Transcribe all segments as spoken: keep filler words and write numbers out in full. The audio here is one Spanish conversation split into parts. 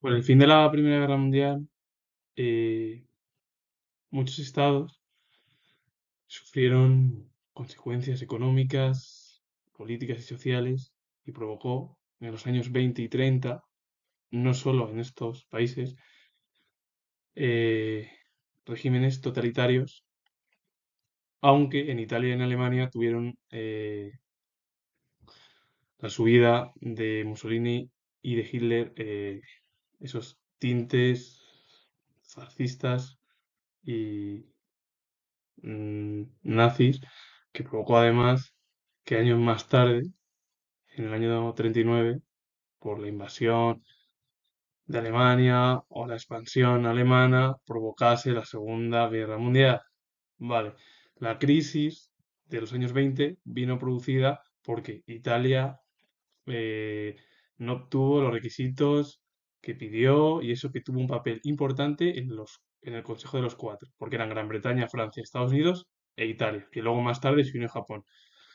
Con el fin de la Primera Guerra Mundial, eh, muchos estados sufrieron consecuencias económicas, políticas y sociales y provocó en los años veinte y treinta, no solo en estos países, eh, regímenes totalitarios, aunque en Italia y en Alemania tuvieron eh, la subida de Mussolini y de Hitler, eh, esos tintes fascistas y mm, nazis, que provocó además que años más tarde, en el año treinta y nueve, por la invasión de Alemania o la expansión alemana, provocase la Segunda Guerra Mundial. Vale, la crisis de los años veinte vino producida porque Italia eh, no obtuvo los requisitos que pidió y eso que tuvo un papel importante en los, en el Consejo de los Cuatro, porque eran Gran Bretaña, Francia, Estados Unidos e Italia, que luego más tarde se unió Japón.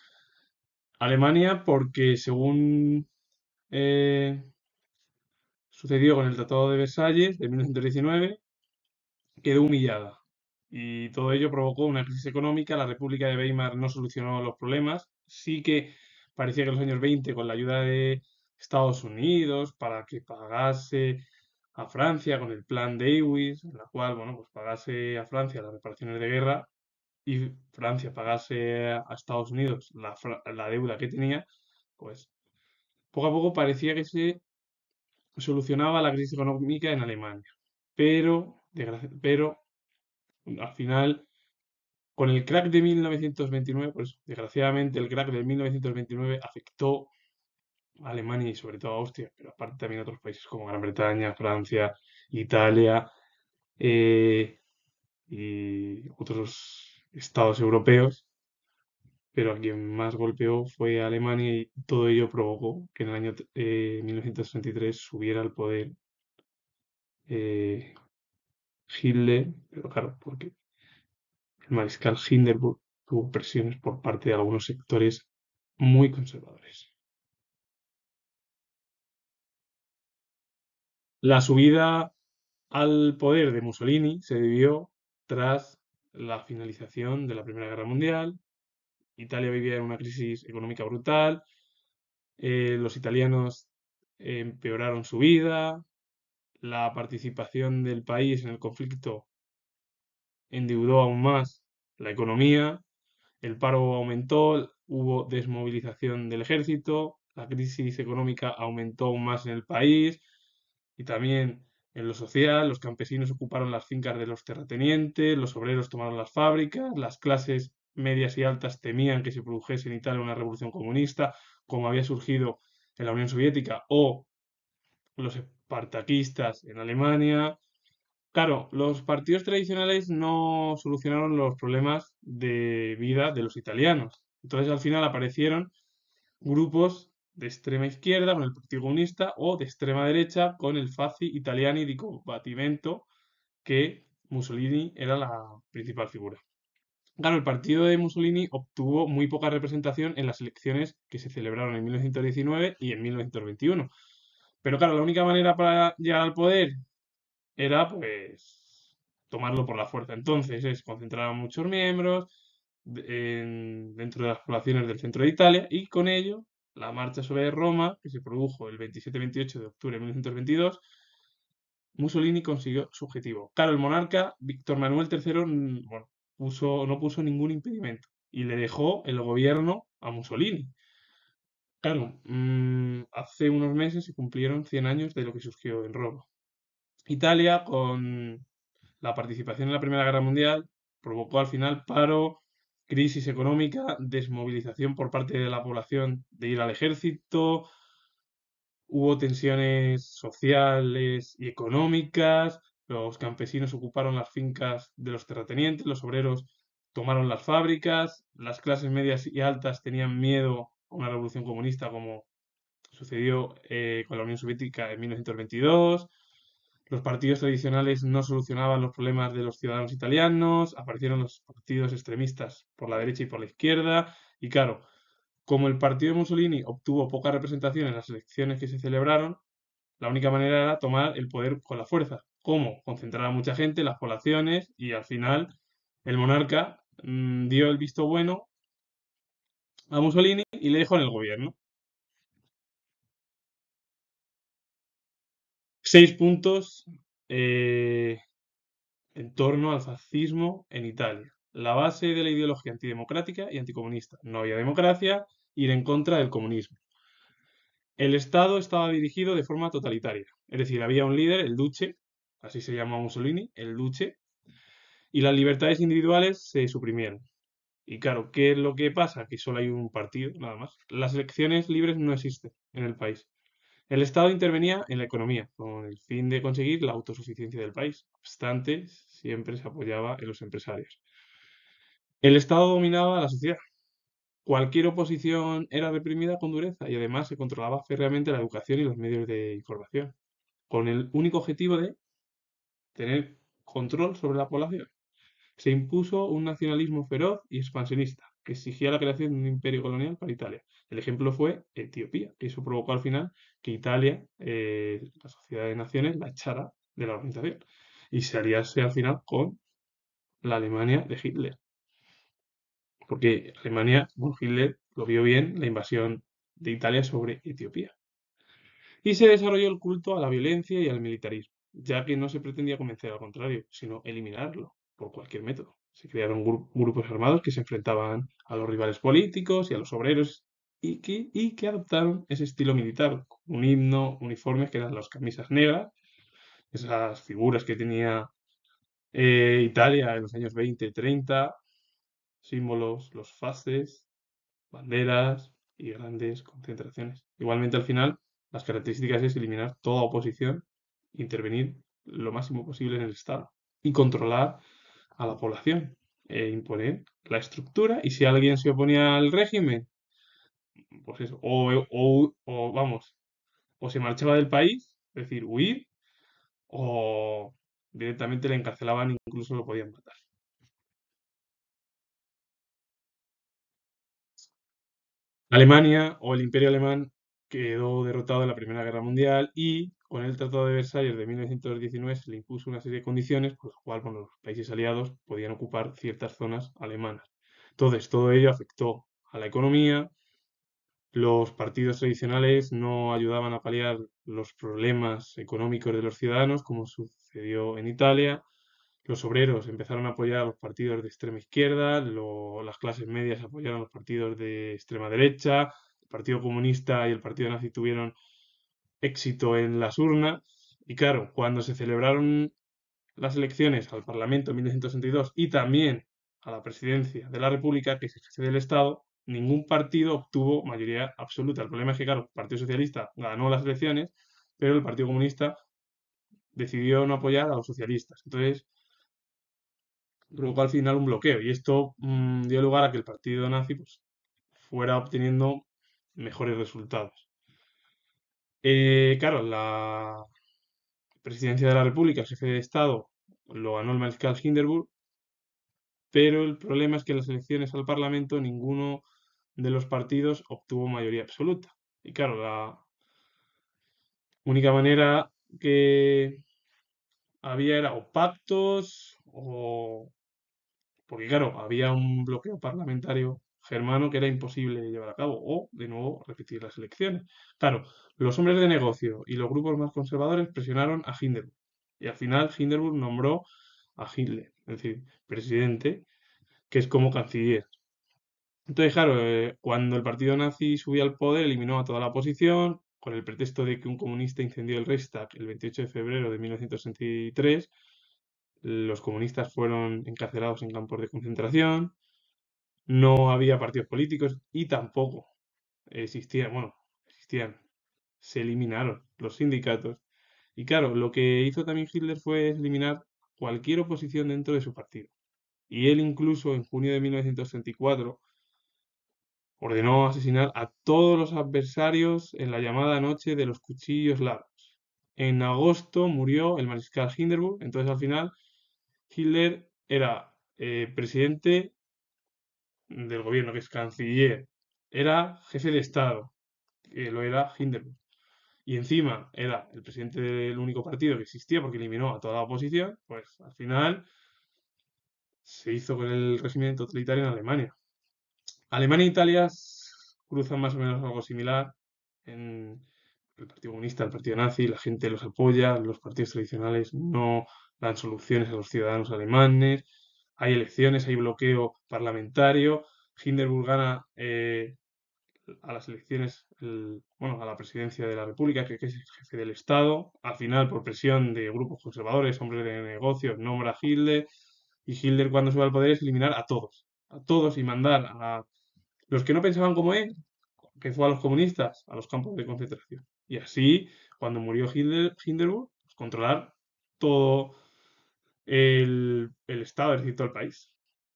Alemania, porque según eh, sucedió con el Tratado de Versalles de mil novecientos diecinueve, quedó humillada. Y todo ello provocó una crisis económica. La República de Weimar no solucionó los problemas. Sí que parecía que en los años veinte, con la ayuda de Estados Unidos para que pagase a Francia con el plan Dewey, en la cual, bueno, pues pagase a Francia las reparaciones de guerra y Francia pagase a Estados Unidos la, fra- la deuda que tenía, pues poco a poco parecía que se solucionaba la crisis económica en Alemania. Pero, desgraci- pero al final, con el crack de mil novecientos veintinueve, pues desgraciadamente el crack de mil novecientos veintinueve afectó a Alemania y sobre todo a Austria, pero aparte también a otros países como Gran Bretaña, Francia, Italia eh, y otros estados europeos, pero a quien más golpeó fue a Alemania y todo ello provocó que en el año eh, mil novecientos treinta y tres subiera al poder eh, Hitler, pero claro, porque el mariscal Hindenburg tuvo presiones por parte de algunos sectores muy conservadores. La subida al poder de Mussolini se debió tras la finalización de la Primera Guerra Mundial. Italia vivía en una crisis económica brutal, eh, los italianos empeoraron su vida, la participación del país en el conflicto endeudó aún más la economía, el paro aumentó, hubo desmovilización del ejército, la crisis económica aumentó aún más en el país y también en lo social, los campesinos ocuparon las fincas de los terratenientes, los obreros tomaron las fábricas, las clases medias y altas temían que se produjese en Italia una revolución comunista, como había surgido en la Unión Soviética, o los espartaquistas en Alemania. Claro, los partidos tradicionales no solucionaron los problemas de vida de los italianos. Entonces, al final aparecieron grupos de extrema izquierda con el Partido Comunista o de extrema derecha con el Fasci Italiani di Combattimento, que Mussolini era la principal figura. Claro, el partido de Mussolini obtuvo muy poca representación en las elecciones que se celebraron en mil novecientos diecinueve y en mil novecientos veintiuno. Pero claro, la única manera para llegar al poder era pues tomarlo por la fuerza. Entonces es concentrar a muchos miembros de- en- dentro de las poblaciones del centro de Italia y con ello la marcha sobre Roma, que se produjo el veintisiete veintiocho de octubre de mil novecientos veintidós, Mussolini consiguió su objetivo. Claro, el monarca Víctor Manuel tercero mm, bueno, puso, no puso ningún impedimento y le dejó el gobierno a Mussolini. Claro, mm, hace unos meses se cumplieron cien años de lo que surgió en Roma. Italia, con la participación en la Primera Guerra Mundial, provocó al final paro, crisis económica, desmovilización por parte de la población de ir al ejército, hubo tensiones sociales y económicas, los campesinos ocuparon las fincas de los terratenientes, los obreros tomaron las fábricas, las clases medias y altas tenían miedo a una revolución comunista como sucedió eh, con la Unión Soviética en mil novecientos veintidós. Los partidos tradicionales no solucionaban los problemas de los ciudadanos italianos, aparecieron los partidos extremistas por la derecha y por la izquierda, y claro, como el partido de Mussolini obtuvo poca representación en las elecciones que se celebraron, la única manera era tomar el poder con la fuerza. ¿Cómo? Concentrar a mucha gente, las poblaciones, y al final el monarca mm, dio el visto bueno a Mussolini y le dejó en el gobierno. Seis puntos eh, en torno al fascismo en Italia. La base de la ideología antidemocrática y anticomunista. No había democracia, ir en contra del comunismo. El Estado estaba dirigido de forma totalitaria. Es decir, había un líder, el duce, así se llama Mussolini, el duce, y las libertades individuales se suprimieron. Y claro, ¿qué es lo que pasa? Que solo hay un partido, nada más. Las elecciones libres no existen en el país. El Estado intervenía en la economía, con el fin de conseguir la autosuficiencia del país. No obstante, siempre se apoyaba en los empresarios. El Estado dominaba la sociedad. Cualquier oposición era reprimida con dureza y además se controlaba férreamente la educación y los medios de información, con el único objetivo de tener control sobre la población. Se impuso un nacionalismo feroz y expansionista que exigía la creación de un imperio colonial para Italia. El ejemplo fue Etiopía, que eso provocó al final que Italia, eh, la Sociedad de Naciones, la echara de la organización y se aliase al final con la Alemania de Hitler. Porque Alemania, bueno, Hitler lo vio bien, la invasión de Italia sobre Etiopía. Y se desarrolló el culto a la violencia y al militarismo, ya que no se pretendía convencer al contrario, sino eliminarlo por cualquier método. Se crearon gru- grupos armados que se enfrentaban a los rivales políticos y a los obreros y que, y que adoptaron ese estilo militar, un himno, uniformes que eran las camisas negras, esas figuras que tenía eh, Italia en los años veinte, treinta, símbolos, los fasces, banderas y grandes concentraciones. Igualmente, al final, las características es eliminar toda oposición, intervenir lo máximo posible en el Estado y controlar a la población e imponer la estructura. Y si alguien se oponía al régimen, pues eso, o, o- o, vamos, o se marchaba del país, es decir, huir, o directamente le encarcelaban, incluso lo podían matar. Alemania o el Imperio Alemán quedó derrotado en la Primera Guerra Mundial y con el Tratado de Versalles de mil novecientos diecinueve se le impuso una serie de condiciones por las cuales bueno, los países aliados podían ocupar ciertas zonas alemanas. Entonces, todo ello afectó a la economía, los partidos tradicionales no ayudaban a paliar los problemas económicos de los ciudadanos, como sucedió en Italia. Los obreros empezaron a apoyar a los partidos de extrema izquierda, lo- las clases medias apoyaron a los partidos de extrema derecha, el Partido Comunista y el Partido Nazi tuvieron éxito en las urnas. Y claro, cuando se celebraron las elecciones al Parlamento en mil novecientos sesenta y dos y también a la presidencia de la República, que es el jefe del Estado, ningún partido obtuvo mayoría absoluta. El problema es que, claro, el Partido Socialista ganó las elecciones, pero el Partido Comunista decidió no apoyar a los socialistas. Entonces, provocó al final un bloqueo y esto mm, dio lugar a que el partido nazi pues, fuera obteniendo mejores resultados. Eh, claro, la presidencia de la República, el jefe de Estado, lo ganó el mariscal Hindenburg, pero el problema es que en las elecciones al Parlamento ninguno de los partidos obtuvo mayoría absoluta. Y claro, la única manera que había era o pactos o... Porque claro, había un bloqueo parlamentario germano que era imposible llevar a cabo o, de nuevo, repetir las elecciones. Claro, los hombres de negocio y los grupos más conservadores presionaron a Hindenburg. Y al final Hindenburg nombró a Hitler, es decir, presidente, que es como canciller. Entonces, claro, eh, cuando el partido nazi subió al poder, eliminó a toda la oposición, con el pretexto de que un comunista incendió el Reichstag el veintiocho de febrero de mil novecientos sesenta y tres, los comunistas fueron encarcelados en campos de concentración, no había partidos políticos y tampoco existían, bueno, existían, se eliminaron los sindicatos. Y claro, lo que hizo también Hitler fue eliminar cualquier oposición dentro de su partido. Y él incluso en junio de mil novecientos sesenta y cuatro ordenó asesinar a todos los adversarios en la llamada noche de los cuchillos largos. En agosto murió el mariscal Hindenburg, entonces al final Hitler era eh, presidente del gobierno, que es canciller, era jefe de Estado, que lo era Hindenburg. y encima era el presidente del único partido que existía porque eliminó a toda la oposición, pues al final se hizo con el régimen totalitario en Alemania. Alemania e Italia s- cruzan más o menos algo similar. En el Partido Comunista, el Partido Nazi, la gente los apoya, los partidos tradicionales no dan soluciones a los ciudadanos alemanes, hay elecciones, hay bloqueo parlamentario. Hindenburg gana eh, a las elecciones, el- bueno, a la presidencia de la República, que, que es el jefe del Estado. Al final, por presión de grupos conservadores, hombres de negocios, nombra a Hitler. Y Hitler, cuando sube al poder, es eliminar a todos. A todos y mandar a los que no pensaban como él, que fue a los comunistas, a los campos de concentración. Y así, cuando murió Hitler, Hindenburg, pues, controlar todo el, el Estado, es decir, todo el país.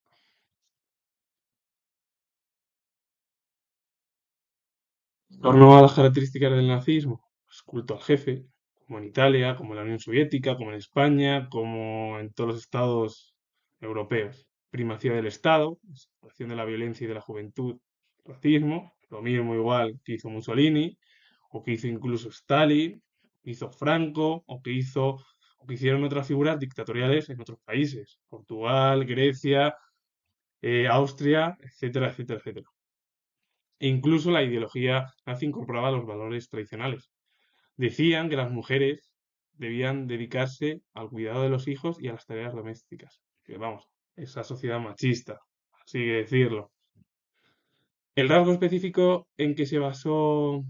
En torno a las características del nazismo, pues culto al jefe, como en Italia, como en la Unión Soviética, como en España, como en todos los estados europeos. Primacía del Estado, explotación de la violencia y de la juventud, racismo, lo mismo igual que hizo Mussolini, o que hizo incluso Stalin, que hizo Franco, o que hizo, o que hicieron otras figuras dictatoriales en otros países, Portugal, Grecia, eh, Austria, etcétera, etcétera, etcétera. E incluso la ideología nazi incorporaba los valores tradicionales. Decían que las mujeres debían dedicarse al cuidado de los hijos y a las tareas domésticas. Que vamos, esa sociedad machista, así que decirlo. El rasgo específico en que se basó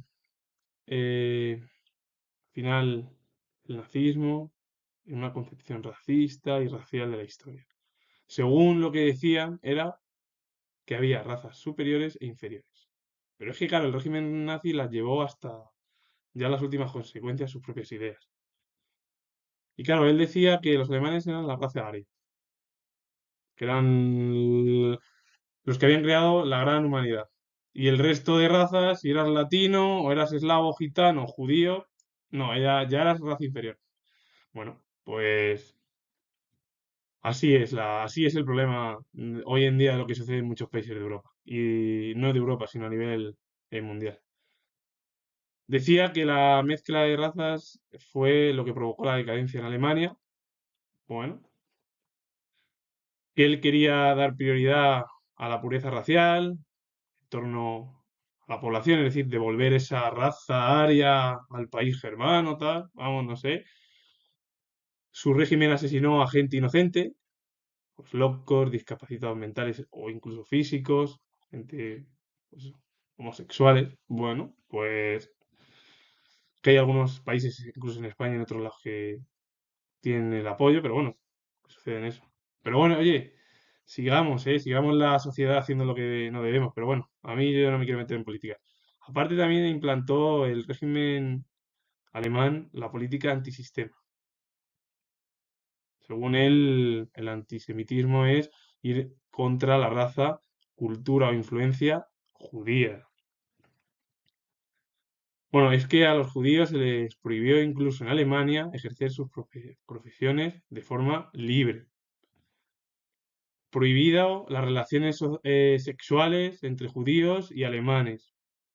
eh, al final el nazismo en una concepción racista y racial de la historia. Según lo que decían, era que había razas superiores e inferiores. Pero es que, claro, el régimen nazi las llevó hasta ya las últimas consecuencias, sus propias ideas. Y claro, él decía que los alemanes eran la raza aria, que eran los que habían creado la gran humanidad. Y el resto de razas, si eras latino, o eras eslavo, gitano, judío, no, ya, ya eras raza inferior. Bueno, pues así es, la, así es el problema mm, hoy en día de lo que sucede en muchos países de Europa. Y no de Europa, sino a nivel eh, mundial. Decía que la mezcla de razas fue lo que provocó la decadencia en Alemania. Bueno, que él quería dar prioridad a la pureza racial, en torno a la población, es decir, devolver esa raza aria al país germano, tal, vamos, no sé. Su régimen asesinó a gente inocente, pues locos, discapacitados mentales o incluso físicos, gente pues, homosexuales. Bueno, pues que hay algunos países, incluso en España y en otros lados, que tienen el apoyo, pero bueno, sucede en eso. Pero bueno, oye, sigamos, ¿eh? Sigamos la sociedad haciendo lo que no debemos, pero bueno, a mí yo no me quiero meter en política. Aparte también implantó el régimen alemán la política antisistema. Según él, el antisemitismo es ir contra la raza, cultura o influencia judía. Bueno, es que a los judíos se les prohibió incluso en Alemania ejercer sus profe- profesiones de forma libre. Prohibido las relaciones so- eh, sexuales entre judíos y alemanes.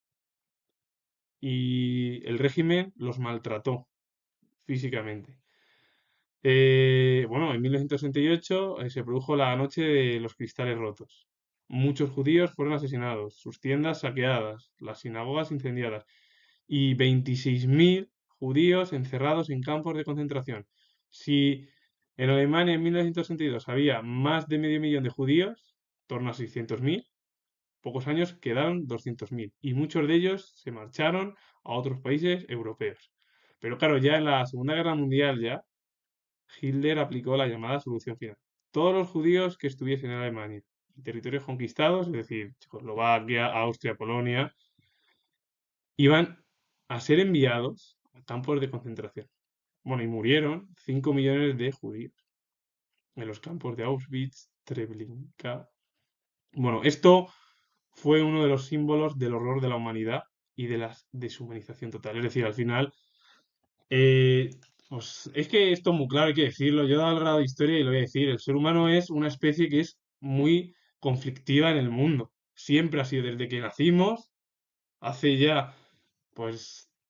Y el régimen los maltrató físicamente. Eh, bueno, en mil novecientos sesenta y ocho eh, se produjo la Noche de los Cristales Rotos. Muchos judíos fueron asesinados, sus tiendas saqueadas, las sinagogas incendiadas y veintiséis mil judíos encerrados en campos de concentración. Si en Alemania en mil novecientos sesenta y dos había más de medio millón de judíos, torno a seiscientos mil, pocos años quedaron doscientos mil y muchos de ellos se marcharon a otros países europeos. Pero claro, ya en la Segunda Guerra Mundial ya Hitler aplicó la llamada solución final. Todos los judíos que estuviesen en Alemania y territorios conquistados, es decir, Checoslovaquia, Austria, Polonia, iban a ser enviados a campos de concentración. Bueno, y murieron cinco millones de judíos en los campos de Auschwitz, Treblinka. Bueno, esto fue uno de los símbolos del horror de la humanidad y de la deshumanización total. Es decir, al final, eh, pues es que esto es muy claro, hay que decirlo. Yo he dado el grado de historia y lo voy a decir. El ser humano es una especie que es muy conflictiva en el mundo. Siempre ha sido desde que nacimos, hace ya, pues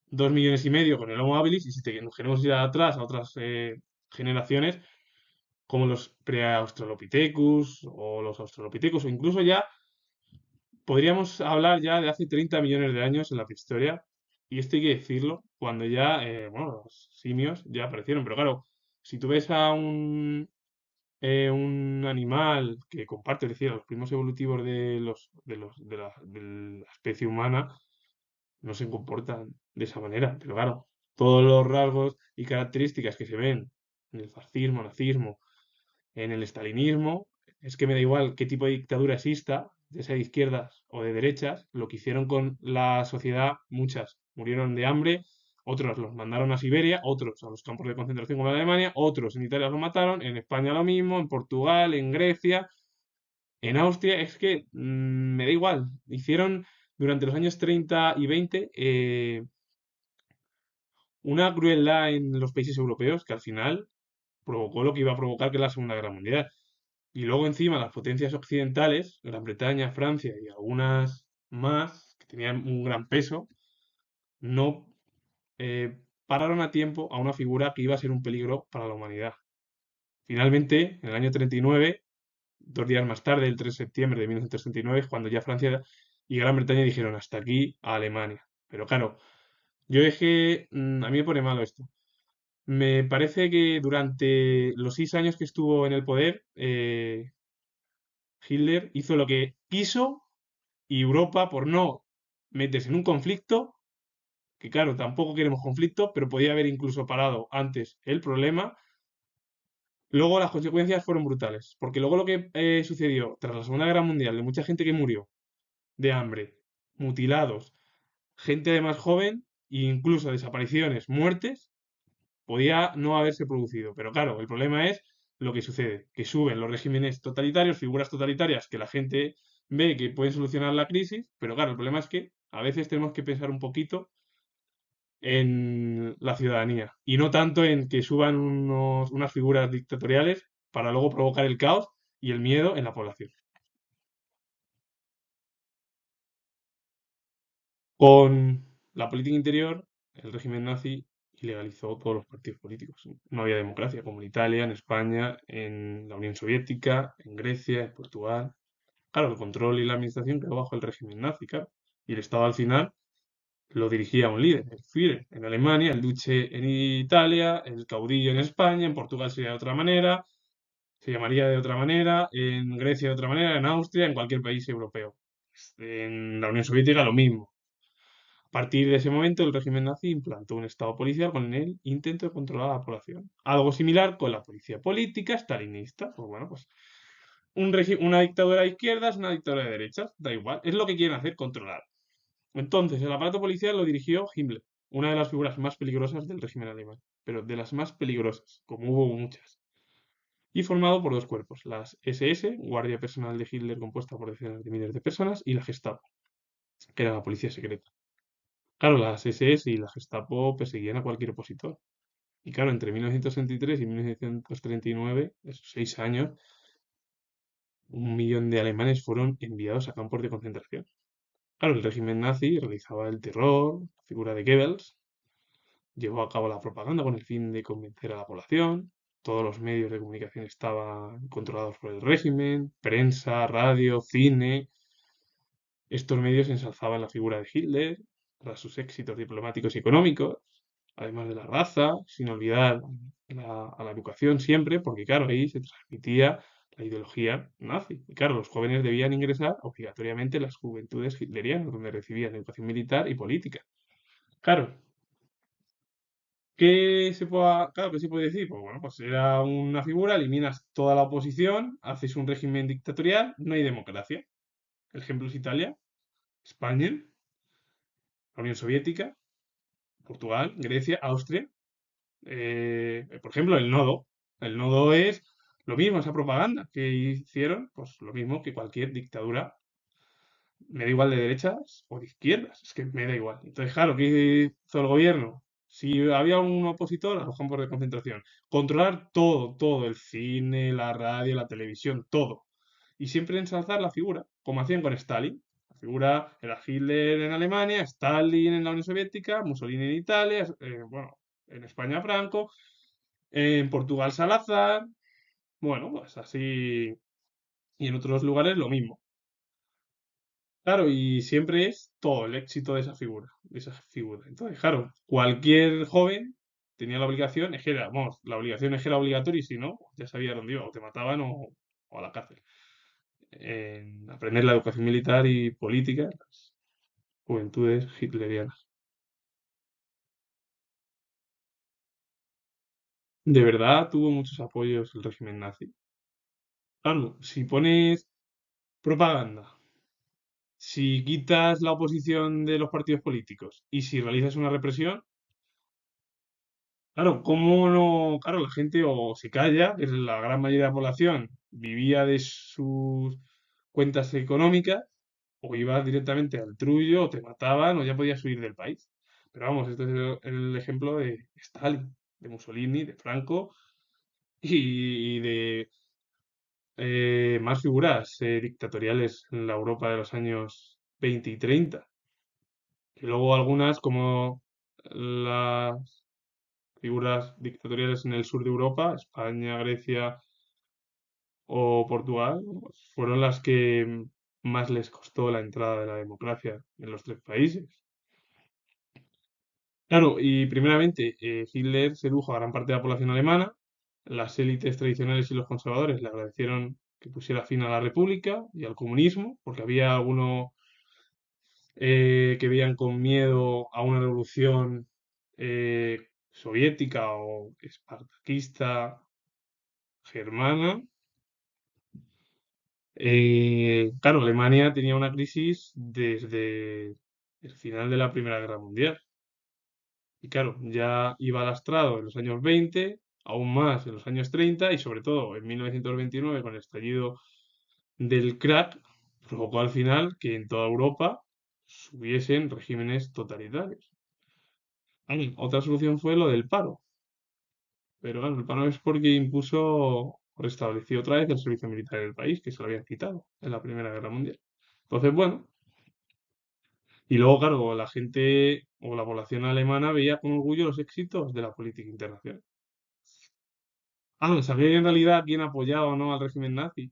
dos millones y medio con el Homo habilis, y si te, nos queremos ir atrás a otras eh, generaciones, como los pre-australopithecus o los australopithecus, o incluso ya podríamos hablar ya de hace treinta millones de años en la prehistoria, y esto hay que decirlo, cuando ya, eh, bueno, los simios ya aparecieron, pero claro, si tú ves a un, eh, un animal que comparte, es decir, a los primos evolutivos de los, de los, de la, de la especie humana, no se comportan de esa manera. Pero claro, todos los rasgos y características que se ven en el fascismo, nazismo, en el estalinismo, es que me da igual qué tipo de dictadura exista, ya sea de izquierdas o de derechas, lo que hicieron con la sociedad, muchas murieron de hambre, otros los mandaron a Siberia, otros a los campos de concentración como en Alemania, otros en Italia los mataron, en España lo mismo, en Portugal, en Grecia, en Austria, es que mm, me da igual. Hicieron durante los años treinta y veinte eh, una crueldad en los países europeos que al final provocó lo que iba a provocar, que es la Segunda Guerra Mundial. Y luego encima las potencias occidentales, Gran Bretaña, Francia y algunas más, que tenían un gran peso, no eh, pararon a tiempo a una figura que iba a ser un peligro para la humanidad. Finalmente, en el año treinta y nueve, dos días más tarde, el tres de septiembre de mil novecientos treinta y nueve, es cuando ya Francia y Gran Bretaña dijeron hasta aquí a Alemania. Pero claro, yo es que mm, a mí me pone malo esto. Me parece que durante los seis años que estuvo en el poder, eh, Hitler hizo lo que quiso y Europa, por no meterse en un conflicto, que claro, tampoco queremos conflicto, pero podía haber incluso parado antes el problema. Luego las consecuencias fueron brutales, porque luego lo que eh, sucedió tras la Segunda Guerra Mundial, de mucha gente que murió de hambre, mutilados, gente de más joven e incluso desapariciones, muertes, podía no haberse producido. Pero claro, el problema es lo que sucede, que suben los regímenes totalitarios, figuras totalitarias que la gente ve que pueden solucionar la crisis, pero claro, el problema es que a veces tenemos que pensar un poquito en la ciudadanía y no tanto en que suban unos, unas figuras dictatoriales para luego provocar el caos y el miedo en la población. Con la política interior, el régimen nazi ilegalizó todos los partidos políticos. No había democracia, como en Italia, en España, en la Unión Soviética, en Grecia, en Portugal. Claro, el control y la administración quedó bajo el régimen nazi, claro. Y el Estado al final lo dirigía un líder, el Führer en Alemania, el Duce en Italia, el caudillo en España, en Portugal sería de otra manera, se llamaría de otra manera, en Grecia de otra manera, en Austria, en cualquier país europeo. En la Unión Soviética lo mismo. A partir de ese momento, el régimen nazi implantó un estado policial con el intento de controlar a la población. Algo similar con la policía política stalinista. Pues bueno, pues un regi- una dictadura de izquierdas, una dictadura de derechas, da igual. Es lo que quieren hacer, controlar. Entonces, el aparato policial lo dirigió Himmler, una de las figuras más peligrosas del régimen alemán, pero de las más peligrosas, como hubo muchas. Y formado por dos cuerpos, las S S, Guardia Personal de Hitler compuesta por decenas de miles de personas, y la Gestapo, que era la policía secreta. Claro, las S S y la Gestapo perseguían a cualquier opositor. Y claro, entre mil novecientos treinta y tres y mil novecientos treinta y nueve, esos seis años, un millón de alemanes fueron enviados a campos de concentración. Claro, el régimen nazi realizaba el terror, la figura de Goebbels, llevó a cabo la propaganda con el fin de convencer a la población. Todos los medios de comunicación estaban controlados por el régimen, prensa, radio, cine. Estos medios ensalzaban la figura de Hitler tras sus éxitos diplomáticos y económicos, además de la raza, sin olvidar la- a la educación siempre, porque claro, ahí se transmitía la ideología nazi. Y claro, los jóvenes debían ingresar obligatoriamente en las juventudes hitlerianas, donde recibían educación militar y política. Claro, ¿qué se puede, claro, ¿qué se puede decir? Pues bueno, pues era una figura, eliminas toda la oposición, haces un régimen dictatorial, no hay democracia. El ejemplo es Italia, España, la Unión Soviética, Portugal, Grecia, Austria. Eh, por ejemplo, el nodo. El nodo es lo mismo, esa propaganda que hicieron, pues lo mismo que cualquier dictadura. Me da igual de derechas o de izquierdas, es que me da igual. Entonces, claro, ¿qué hizo el gobierno? Si había un opositor, a los campos de concentración, controlar todo, todo, el cine, la radio, la televisión, todo. Y siempre ensalzar la figura, como hacían con Stalin. La figura era Hitler en Alemania, Stalin en la Unión Soviética, Mussolini en Italia, eh, bueno, en España Franco, en Portugal Salazar, bueno, pues así, y en otros lugares lo mismo. Claro, y siempre es todo el éxito de esa figura, de esa figura. Entonces, claro, cualquier joven tenía la obligación, es que era, vamos, la obligación es que era obligatoria y si no, ya sabía dónde iba, o te mataban o, o a la cárcel. En aprender la educación militar y política en las juventudes hitlerianas. De verdad tuvo muchos apoyos el régimen nazi. Claro, si pones propaganda, si quitas la oposición de los partidos políticos y si realizas una represión, claro, ¿cómo no? Claro, la gente o se calla, que es la gran mayoría de la población, vivía de sus cuentas económicas, o ibas directamente al trullo, o te mataban, o ya podías huir del país. Pero vamos, este es el, el ejemplo de Stalin, de Mussolini, de Franco y, y de eh, más figuras eh, dictatoriales en la Europa de los años veinte y treinta. Y luego algunas como las figuras dictatoriales en el sur de Europa, España, Grecia o Portugal, pues, fueron las que más les costó la entrada de la democracia en los tres países. Claro, y primeramente eh, Hitler sedujo a gran parte de la población alemana, las élites tradicionales y los conservadores le agradecieron que pusiera fin a la república y al comunismo, porque había algunos eh, que veían con miedo a una revolución eh, soviética o espartaquista germana. Eh, claro, Alemania tenía una crisis desde el final de la Primera Guerra Mundial. Y claro, ya iba lastrado en los años veinte, aún más en los años treinta y sobre todo en mil novecientos veintinueve con el estallido del crack, provocó al final que en toda Europa hubiesen regímenes totalitarios. Mm, Otra solución fue lo del paro, pero claro, el paro es porque impuso, restableció otra vez el servicio militar en el país, que se lo habían quitado en la Primera Guerra Mundial. Entonces, bueno, y luego, claro, la gente o la población alemana veía con orgullo los éxitos de la política internacional. Ah, ¿sabía en realidad quién apoyaba o no al régimen nazi?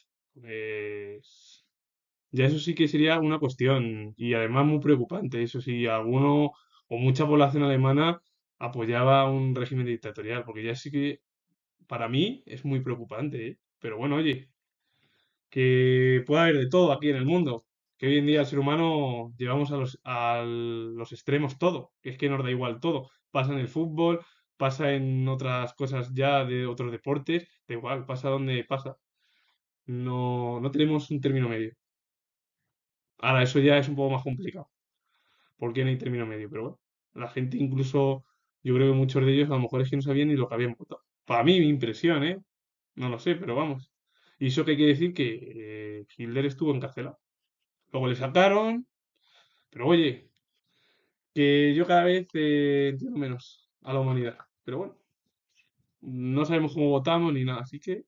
Pues ya eso sí que sería una cuestión y además muy preocupante. Eso sí, alguno o mucha población alemana apoyaba un régimen dictatorial, porque ya sí que para mí es muy preocupante, ¿eh? Pero bueno, oye, que puede haber de todo aquí en el mundo, que hoy en día el ser humano llevamos a los, a los extremos todo, que es que nos da igual todo. Pasa en el fútbol, pasa en otras cosas ya de otros deportes, da igual, pasa donde pasa. No, no tenemos un término medio. Ahora, eso ya es un poco más complicado, porque no hay término medio, pero bueno, la gente incluso, yo creo que muchos de ellos a lo mejor es que no sabían ni lo que habían votado. Para mí, mi impresión, ¿eh? No lo sé, pero vamos. Y eso que quiere decir que eh, Hitler estuvo encarcelado. Luego le sacaron, pero oye, que yo cada vez eh, entiendo menos a la humanidad. Pero bueno, no sabemos cómo votamos ni nada, así que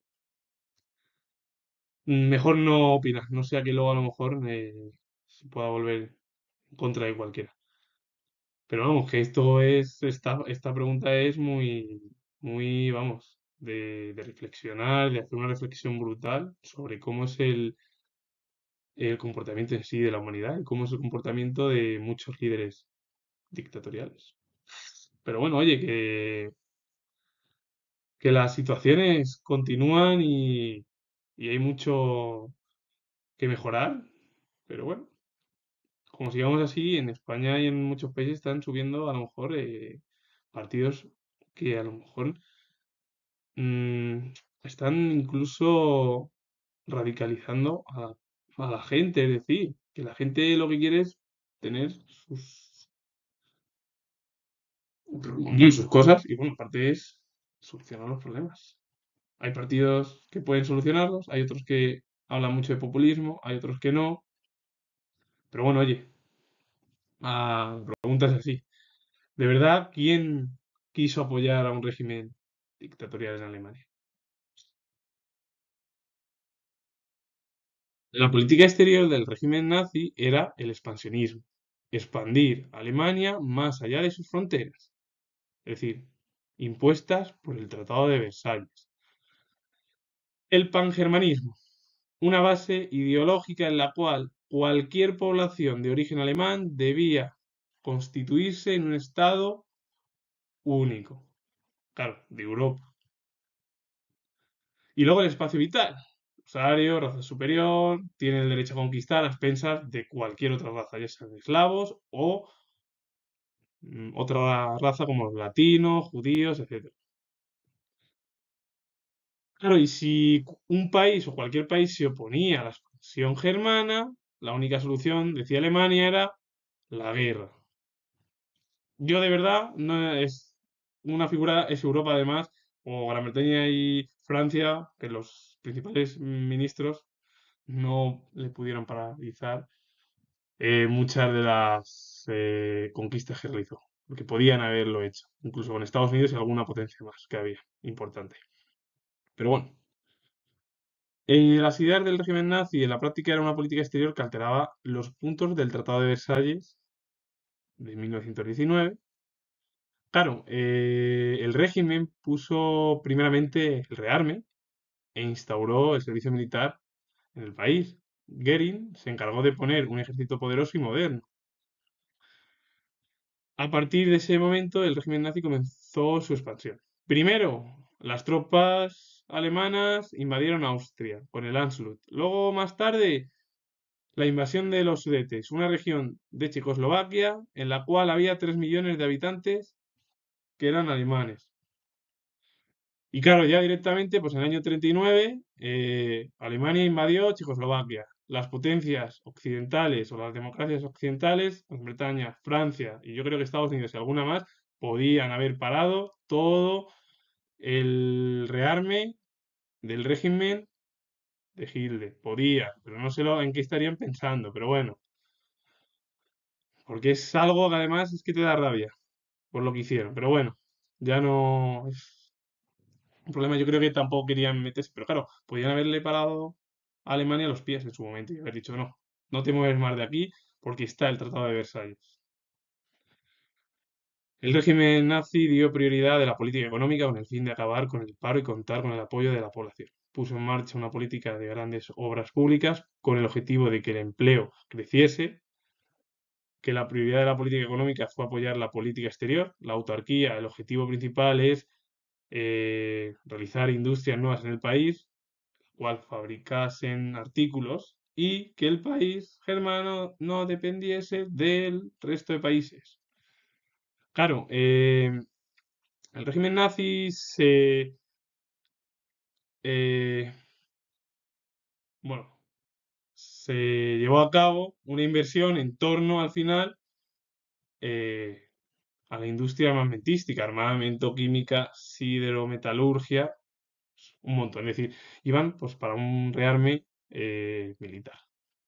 mm, mejor no opinar, no sea que luego a lo mejor eh, se pueda volver en contra de cualquiera. Pero vamos, que esto es, esta, esta pregunta es muy, muy, vamos, de, de reflexionar, de hacer una reflexión brutal sobre cómo es el, el comportamiento en sí de la humanidad y cómo es el comportamiento de muchos líderes dictatoriales. Pero bueno, oye, que, que las situaciones continúan y, y hay mucho que mejorar, pero bueno, como sigamos así, en España y en muchos países están subiendo a lo mejor eh, partidos que a lo mejor mm, están incluso radicalizando a, a la gente, es decir, que la gente lo que quiere es tener sus, sus cosas y bueno, aparte es solucionar los problemas. Hay partidos que pueden solucionarlos, hay otros que hablan mucho de populismo, hay otros que no. Pero bueno, oye, a preguntas así. ¿De verdad quién quiso apoyar a un régimen dictatorial en Alemania? La política exterior del régimen nazi era el expansionismo, expandir Alemania más allá de sus fronteras, es decir, impuestas por el Tratado de Versalles. El pangermanismo, una base ideológica en la cual cualquier población de origen alemán debía constituirse en un Estado único, claro, de Europa. Y luego el espacio vital. Salario, raza superior, tiene el derecho a conquistar a expensas de cualquier otra raza, ya sean eslavos o mm, otra raza como los latinos, judíos, etcétera. Claro, y si un país o cualquier país se oponía a la expansión germana, la única solución, decía Alemania, era la guerra. Yo de verdad, no es una figura, es Europa además, o Gran Bretaña y Francia, que los principales ministros no le pudieron paralizar eh, muchas de las eh, conquistas que realizó, porque podían haberlo hecho, incluso con Estados Unidos y alguna potencia más que había, importante. Pero bueno, eh, las ideas del régimen nazi en la práctica era una política exterior que alteraba los puntos del Tratado de Versalles de mil novecientos diecinueve. Claro, eh, el régimen puso primeramente el rearme e instauró el servicio militar en el país. Goering se encargó de poner un ejército poderoso y moderno. A partir de ese momento, el régimen nazi comenzó su expansión. Primero, las tropas alemanas invadieron Austria con el Anschluss. Luego, más tarde, la invasión de los Sudetes, una región de Checoslovaquia en la cual había tres millones de habitantes que eran alemanes. Y claro, ya directamente, pues en el año treinta y nueve, eh, Alemania invadió Checoslovaquia. Las potencias occidentales o las democracias occidentales, Gran Bretaña, Francia y yo creo que Estados Unidos y alguna más, podían haber parado todo el rearme del régimen de Hitler. Podía, pero no sé lo, en qué estarían pensando. Pero bueno, porque es algo que además es que te da rabia por lo que hicieron. Pero bueno, ya no es un problema. Yo creo que tampoco querían meterse, pero claro, podían haberle parado a Alemania los pies en su momento y haber dicho, no, no te mueves más de aquí porque está el Tratado de Versalles. El régimen nazi dio prioridad a la política económica con el fin de acabar con el paro y contar con el apoyo de la población. Puso en marcha una política de grandes obras públicas con el objetivo de que el empleo creciese, que la prioridad de la política económica fue apoyar la política exterior, la autarquía. El objetivo principal es eh, realizar industrias nuevas en el país, cual fabricasen artículos y que el país germano no dependiese del resto de países. Claro, eh, el régimen nazi se, eh, bueno, se llevó a cabo una inversión en torno al final eh, a la industria armamentística, armamento, química, siderometalurgia, un montón. Es decir, iban pues para un rearme eh, militar.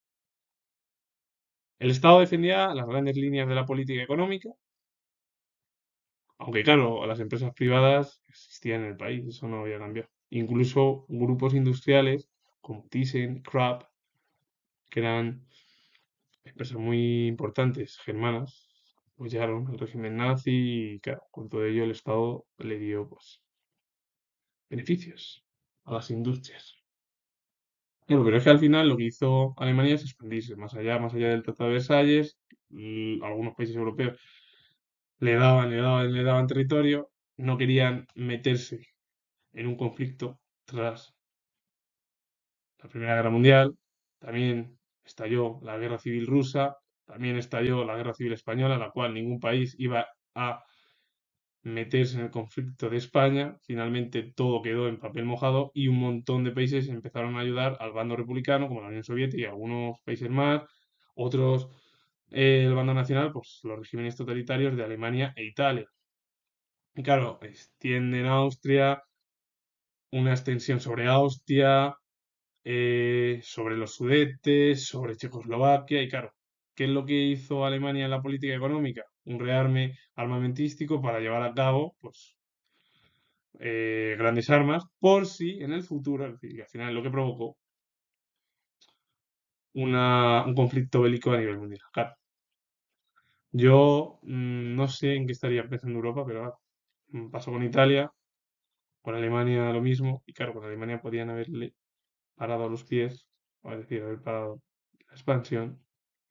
El Estado defendía las grandes líneas de la política económica, aunque claro, las empresas privadas existían en el país, eso no había cambiado. Incluso grupos industriales como Thyssen, Krupp, que eran empresas muy importantes germanas, apoyaron al régimen nazi y claro, con todo ello el Estado le dio pues beneficios a las industrias. Claro, pero es que al final lo que hizo Alemania es expandirse más allá, más allá del Tratado de Versalles. mm, Algunos países europeos le daban, le daban, le daban territorio, no querían meterse en un conflicto tras la Primera Guerra Mundial. También estalló la Guerra Civil Rusa, también estalló la Guerra Civil Española, en la cual ningún país iba a meterse en el conflicto de España. Finalmente todo quedó en papel mojado y un montón de países empezaron a ayudar al bando republicano, como la Unión Soviética y algunos países más. Otros, eh, el bando nacional, pues los regímenes totalitarios de Alemania e Italia. Y claro, extienden Austria, una extensión sobre Austria, eh, sobre los Sudetes, sobre Checoslovaquia, y claro, ¿qué es lo que hizo Alemania en la política económica? Un rearme armamentístico para llevar a cabo, pues, eh, grandes armas, por si en el futuro, es decir, que al final lo que provocó una, un conflicto bélico a nivel mundial. Claro, yo mm, no sé en qué estaría pensando Europa, pero claro, mm, pasó con Italia, con Alemania lo mismo, y claro, con Alemania podían haberle parado a los pies, o es decir, haber parado la expansión.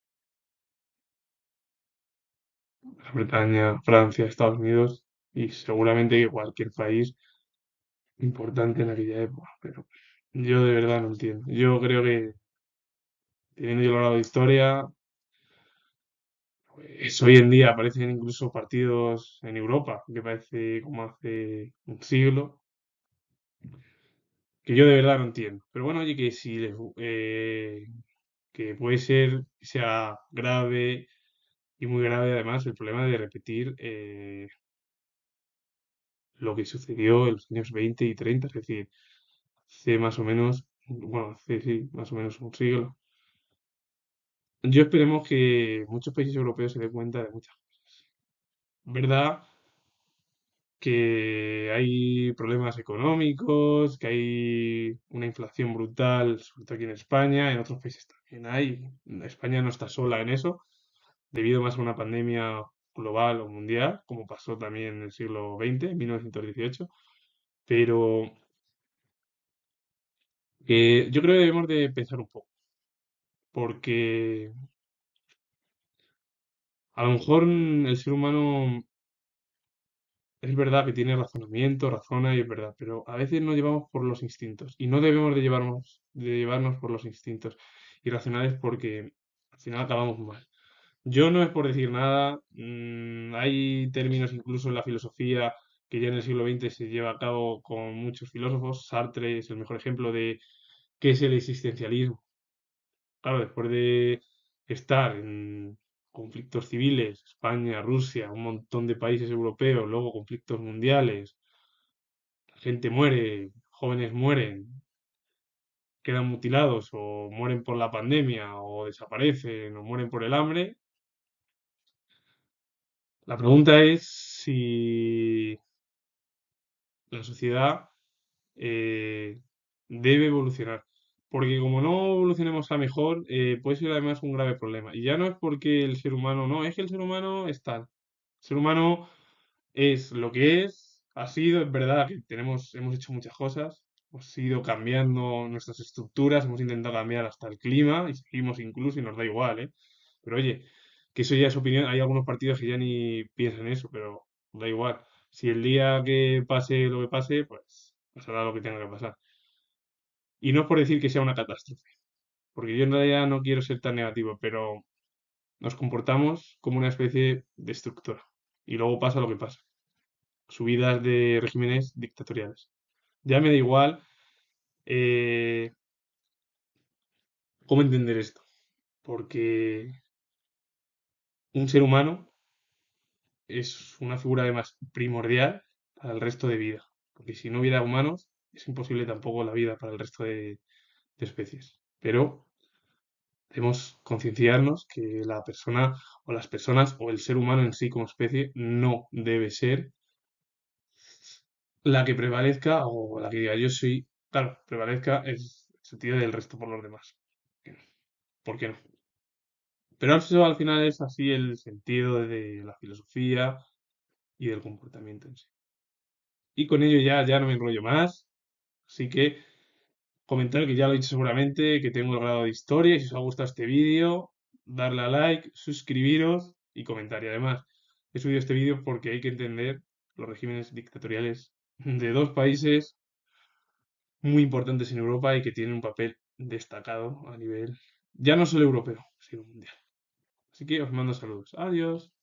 Gran Bretaña, Francia, Estados Unidos y seguramente que cualquier país importante en aquella época, pero yo de verdad no entiendo. Yo creo que teniendo yo logrado historia, pues hoy en día aparecen incluso partidos en Europa, que parece como hace un siglo, que yo de verdad no entiendo. Pero bueno, oye, que si les, eh, que puede ser, que sea grave y muy grave además el problema de repetir eh, lo que sucedió en los años veinte y treinta, es decir, hace más o menos, bueno, hace sí, más o menos un siglo. Yo esperemos que muchos países europeos se den cuenta de muchas cosas. ¿Verdad? Que hay problemas económicos, que hay una inflación brutal, sobre todo aquí en España, en otros países también hay. España no está sola en eso, debido más a una pandemia global o mundial, como pasó también en el siglo veinte, en mil novecientos dieciocho. Pero eh, yo creo que debemos de pensar un poco, porque a lo mejor mm, el ser humano es verdad que tiene razonamiento, razona y es verdad, pero a veces nos llevamos por los instintos y no debemos de llevarnos, de llevarnos por los instintos irracionales porque al final acabamos mal. Yo no es por decir nada, mm, hay términos incluso en la filosofía que ya en el siglo veinte se lleva a cabo con muchos filósofos. Sartre es el mejor ejemplo de qué es el existencialismo. Claro, después de estar en conflictos civiles, España, Rusia, un montón de países europeos, luego conflictos mundiales, la gente muere, jóvenes mueren, quedan mutilados o mueren por la pandemia o desaparecen o mueren por el hambre. La pregunta es si la sociedad eh, debe evolucionar. Porque como no evolucionemos a mejor, eh, puede ser además un grave problema. Y ya no es porque el ser humano, no, es que el ser humano es tal. El ser humano es lo que es, ha sido, es verdad que tenemos, hemos hecho muchas cosas, hemos ido cambiando nuestras estructuras, hemos intentado cambiar hasta el clima y seguimos incluso y nos da igual, ¿eh? Pero oye, que eso ya es opinión, hay algunos partidos que ya ni piensan eso, pero da igual. Si el día que pase lo que pase, pues pasará lo que tenga que pasar. Y no es por decir que sea una catástrofe, porque yo en realidad no quiero ser tan negativo, pero nos comportamos como una especie destructora. Y luego pasa lo que pasa. Subidas de regímenes dictatoriales. Ya me da igual eh, cómo entender esto, porque un ser humano es una figura además primordial para el resto de vida, porque si no hubiera humanos es imposible tampoco la vida para el resto de, de especies. Pero debemos concienciarnos que la persona o las personas o el ser humano en sí como especie no debe ser la que prevalezca o la que diga yo soy, claro, prevalezca el sentido del resto por los demás. ¿Por qué no? Pero eso al final es así el sentido de la filosofía y del comportamiento en sí. Y con ello ya, ya no me enrollo más, así que comentar que ya lo he dicho seguramente, que tengo el grado de historia y si os ha gustado este vídeo, darle a like, suscribiros y comentar. Y además, he subido este vídeo porque hay que entender los regímenes dictatoriales de dos países muy importantes en Europa y que tienen un papel destacado a nivel ya no solo europeo, sino mundial. Así que os mando saludos. Adiós.